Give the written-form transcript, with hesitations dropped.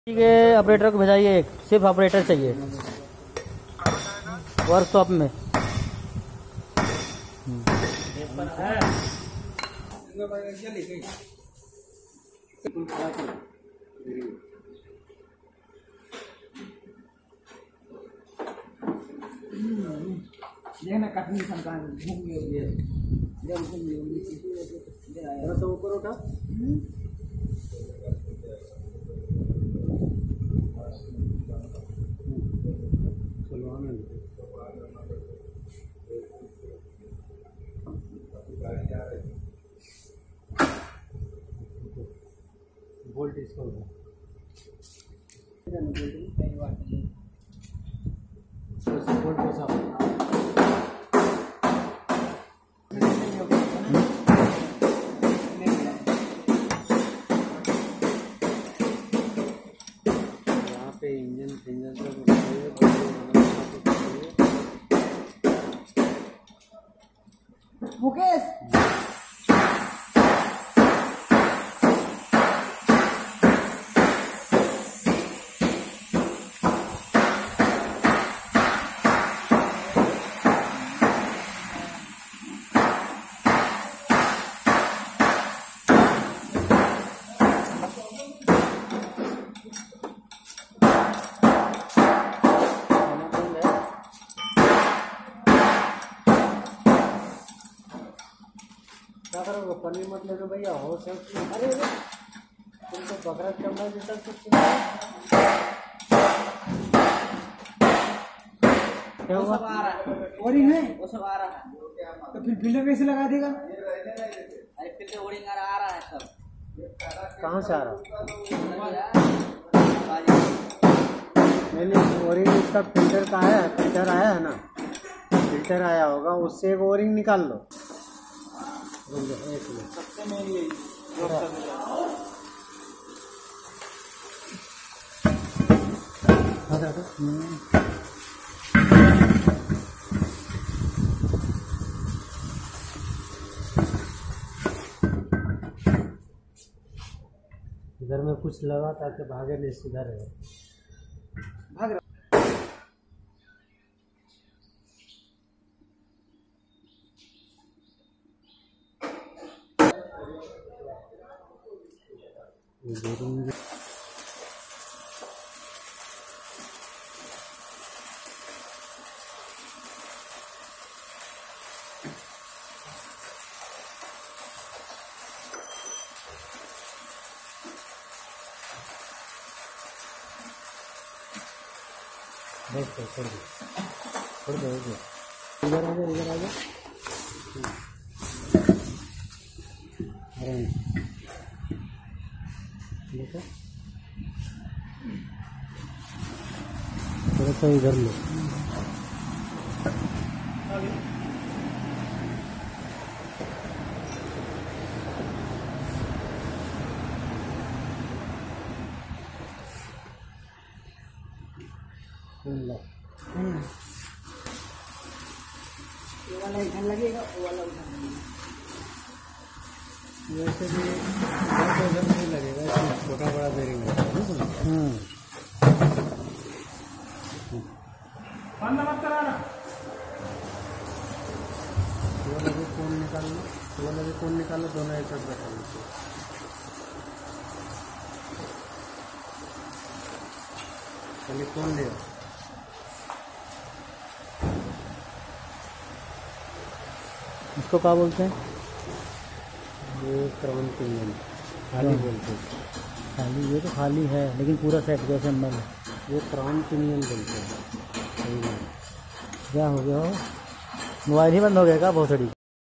ठीक है, ऑपरेटर को भेजाइए, एक सिर्फ ऑपरेटर चाहिए वर्कशॉप में। देखना कटनी संतान घूम गए जब घूम गए नीचे सब ऊपर उठा चलो आने वोल्ट इसको कई बार वोल्ट को साफ इंजन मुकेश क्या करोगे? पनीर मत लेना भैया, हो सकती है। अरे तुम तो बकरा चमड़ा जैसा कुछ क्या हुआ? ओरिंग है, वो सब आ रहा है। तो फिर फिल्टर कैसे लगा देगा? अरे फिल्टर ओरिंग आ रहा है सब। कहाँ से आ रहा? नहीं, ओरिंग इसका फिल्टर का है, फिल्टर आया है ना, फिल्टर आया होगा, उससे एक ओरिंग निकाल लो। सबसे मेन यही इधर में कुछ लगा ताकि भागे नहीं, सीधा रहे। भाग छोड़ दो इधर आ जा, इधर आ जा। देखो थोड़ा सा इधर लो। वाला इधर लगेगा, वो वाला उधर लगेगा। वैसे भी इधर नहीं लगेगा, इसमें छोटा बड़ा बेरिंग है। कौन निकालना, वाला भी कौन निकालो, दोनों एक साथ बैठा लो। चलिए कौन ले इसको क्या बोलते हैं? ये क्राउन पिनियन खाली बोलते हैं। खाली, ये तो खाली है लेकिन पूरा सेट जैसे मल है, ये क्राउन पिनियन बोलते हैं। क्या हो गया हो? मोबाइल ही बंद हो गया क्या? बहुत बड़ी